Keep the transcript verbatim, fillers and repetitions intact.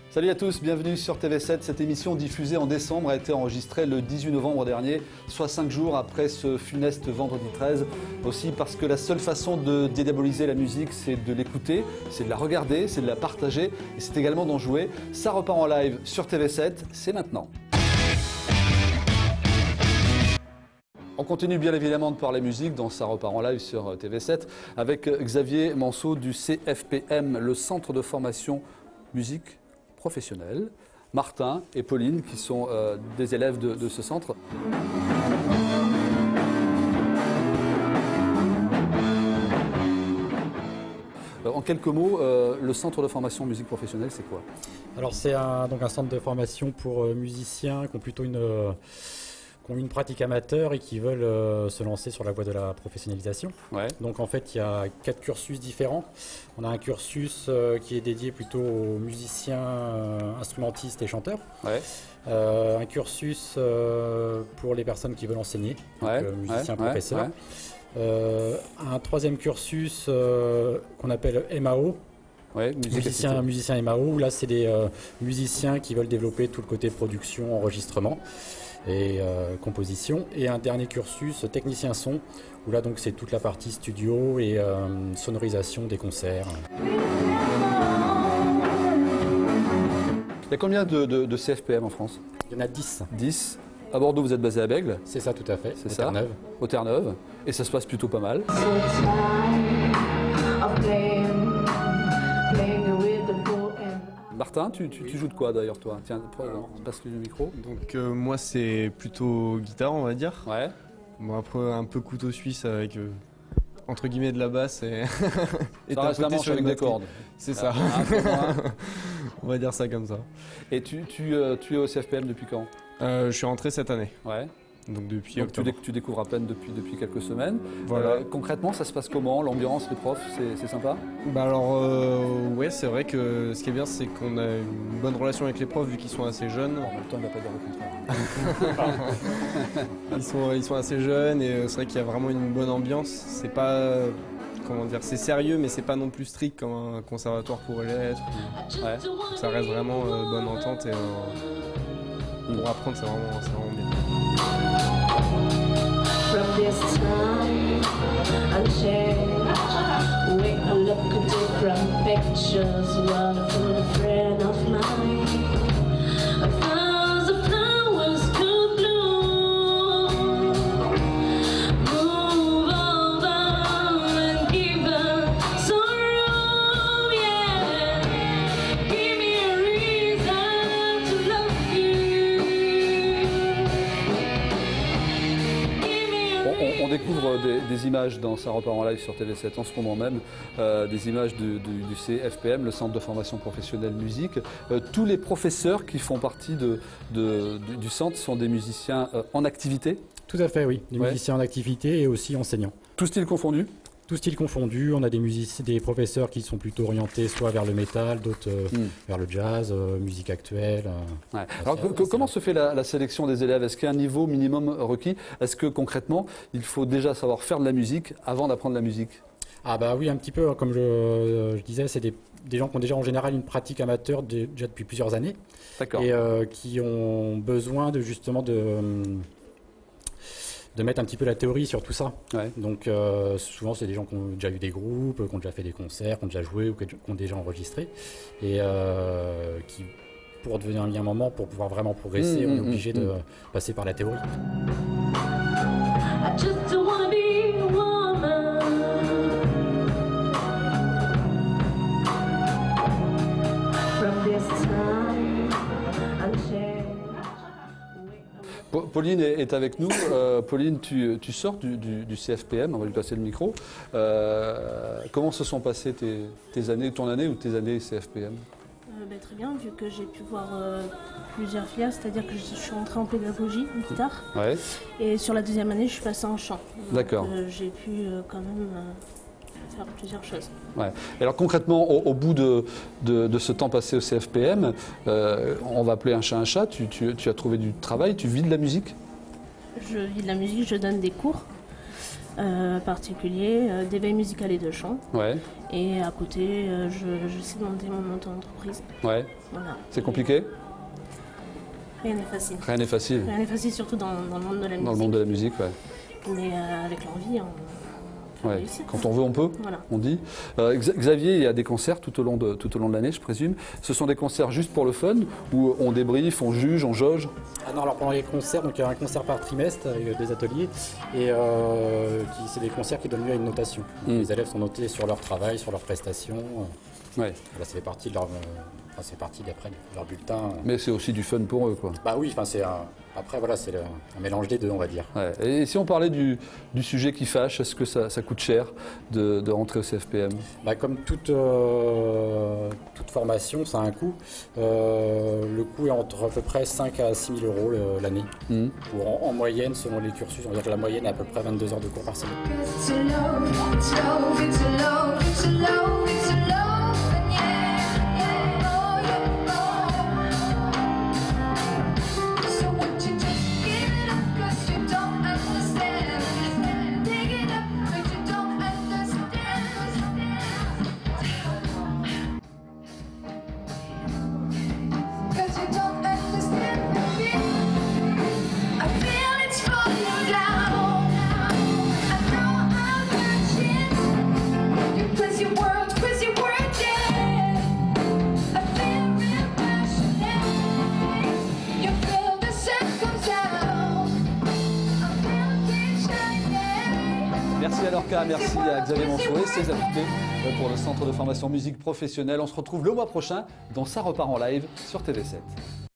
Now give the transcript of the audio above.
Salut à tous, bienvenue sur T V sept. Cette émission diffusée en décembre a été enregistrée le dix-huit novembre dernier, soit cinq jours après ce funeste vendredi treize. Aussi parce que la seule façon de dédiaboliser la musique, c'est de l'écouter, c'est de la regarder, c'est de la partager et c'est également d'en jouer. Ça repart en live sur T V sept, c'est maintenant. On continue bien évidemment de parler musique dans Ça repart en live sur T V sept avec Xavier Manceau du C F P M, le Centre de formation musique professionnelle, Martin et Pauline qui sont euh, des élèves de, de ce centre. Euh, en quelques mots, euh, le Centre de formation musique professionnelle, c'est quoi? Alors c'est un, donc un centre de formation pour euh, musiciens qui ont plutôt une... Euh, qui ont une pratique amateur et qui veulent euh, se lancer sur la voie de la professionnalisation. Ouais. Donc en fait, il y a quatre cursus différents. On a un cursus euh, qui est dédié plutôt aux musiciens, euh, instrumentistes et chanteurs. Ouais. Euh, un cursus euh, pour les personnes qui veulent enseigner, Ouais. donc, euh, musiciens, ouais. professeurs. Ouais. Euh, un troisième cursus euh, qu'on appelle M A O. Ouais, musique musicien, musicien M A O, où là c'est des euh, musiciens qui veulent développer tout le côté production, enregistrement et euh, composition, et un dernier cursus technicien son, où là donc c'est toute la partie studio et euh, sonorisation des concerts. Il y a combien de, de, de C F P M en France? Il y en a dix. dix. À Bordeaux, vous êtes basé à Bègles? C'est ça, tout à fait. C'est au ça. Terre-Neuve. Au Terre-Neuve. Et ça se passe plutôt pas mal. Martin, tu, tu, tu joues de quoi d'ailleurs toi? Tiens, passe le micro. Donc euh, moi c'est plutôt guitare on va dire. Ouais. Bon après un peu couteau suisse avec euh, entre guillemets de la basse et, et ça reste la manche avec des cordes. C'est ça. Ah, on va dire ça comme ça. Et tu, tu, euh, tu es au C F P M depuis quand? euh, Je suis rentré cette année. Ouais. Donc depuis Donc octobre. Tu, déc tu découvres à peine depuis, depuis quelques semaines. Voilà. Euh, concrètement, ça se passe comment? L'ambiance, les profs, c'est sympa? Bah alors euh, ouais, c'est vrai que ce qui est bien c'est qu'on a une bonne relation avec les profs vu qu'ils sont assez jeunes. En même temps, il ne va pas dire le contraire. ils, sont, ils sont assez jeunes et c'est vrai qu'il y a vraiment une bonne ambiance. C'est pas... Comment dire, c'est sérieux mais c'est pas non plus strict comme un conservatoire pourrait l'être. Ouais. Ça reste vraiment euh, bonne entente et euh, pour apprendre c'est vraiment, vraiment bien. From this time unchanged, we look at different pictures, wonderful friend of mine. A thousand flowers could bloom. Move over and give her some room, yeah. Give me a reason to love you. On, on découvre des, des images dans Ça repart en live sur T V sept en ce moment même, euh, des images du, du, du C F P M, le Centre de formation professionnelle musique. Euh, tous les professeurs qui font partie de, de, du, du centre sont des musiciens euh, en activité? Tout à fait, oui. Des Ouais. musiciens en activité et aussi enseignants. Tout style confondu? Tout style confondu, on a des, musici- des professeurs qui sont plutôt orientés soit vers le métal, d'autres euh, Mm. vers le jazz, euh, musique actuelle. euh. Ouais. Alors, c'est- co- c'est comment vrai. se fait la, la sélection des élèves? Est-ce qu'il y a un niveau minimum requis? Est-ce que concrètement, il faut déjà savoir faire de la musique avant d'apprendre la musique? Ah bah oui, un petit peu, comme je, euh, je disais, c'est des, des gens qui ont déjà en général une pratique amateur de- déjà depuis plusieurs années D'accord. et euh, qui ont besoin de justement de, euh, de mettre un petit peu la théorie sur tout ça. Ouais. Donc euh, souvent c'est des gens qui ont déjà eu des groupes, qui ont déjà fait des concerts, qui ont déjà joué ou qui ont déjà enregistré et euh, qui, pour devenir un moment, pour pouvoir vraiment progresser, Mmh, on est mmh, obligé mmh. de passer par la théorie. I just wanna be a woman. From this time unchanged. Pa- Pauline est, est avec nous. Euh, Pauline, tu, tu sors du, du, du C F P M, on va lui passer le micro. Euh, comment se sont passées tes, tes années, ton année ou tes années C F P M? Euh, bah, très bien, vu que j'ai pu voir euh, plusieurs filières, c'est-à-dire que je suis rentrée en pédagogie, en guitare, Ouais. et sur la deuxième année, je suis passée en chant. Donc, D'accord. euh, j'ai pu euh, quand même euh, faire plusieurs choses. Ouais. Et alors concrètement, au, au bout de, de, de ce temps passé au C F P M, euh, on va appeler un chat un chat, tu, tu, tu as trouvé du travail, tu vis de la musique? Je vis de la musique, je donne des cours. euh, particulier, euh, d'éveil musical et de chant. Ouais, Et à côté, euh, je- j'essaie de monter mon auto-entreprise. ouais. Voilà. C'est compliqué? Rien n'est facile. Rien n'est facile Rien n'est facile, surtout dans, dans le monde de la musique. dans le monde de la musique, ouais. Mais euh, avec l'envie, on peut Ouais. réussir. Quand on veut, on peut, Voilà. on dit. Euh, Xa- Xavier, il y a des concerts tout au long de, tout au long de l'année, je présume. Ce sont des concerts juste pour le fun, où on débriefe, on juge, on jauge? Ah non, alors pendant les concerts, donc il y a un concert par trimestre avec des ateliers, et euh, qui- c'est des concerts qui donnent lieu à une notation. Mm. Les élèves sont notés sur leur travail, sur leurs prestations. euh, Ouais. Voilà, ça fait partie de leur, euh, enfin, c'est partie d'après de leur bulletin. Mais c'est aussi du fun pour eux, quoi. Bah oui, enfin c'est un- après voilà, c'est le- un mélange des deux, on va dire. Ouais. Et si on parlait du, du sujet qui fâche, est-ce que ça, ça coûte cher de, de rentrer au C F P M? Bah, comme toute, euh, toute formation, ça a un coût. Euh, le coût est entre à peu près cinq à six mille euros le- l'année. Hmm. Pour en, en moyenne, selon les cursus, on va dire que la moyenne est à peu près vingt-deux heures de cours par semaine. It's a love, it's love, it's a love, it's a love, it's a love, and yeah, yeah, oh, yeah, oh. So would you just give it up 'cause you don't understand? Take it up 'cause you don't understand. 'Cause you don't understand me. I feel it's falling down. I know I'm hurting. You twist your world, twist your world, yeah. I feel real passionate. You feel the sun comes out. I feel it shining. Merci à Lorca, merci à Xavier Monceau et ses invités pour le Centre de formation musique professionnelle. On se retrouve le mois prochain dans Ça repart en live sur T V sept.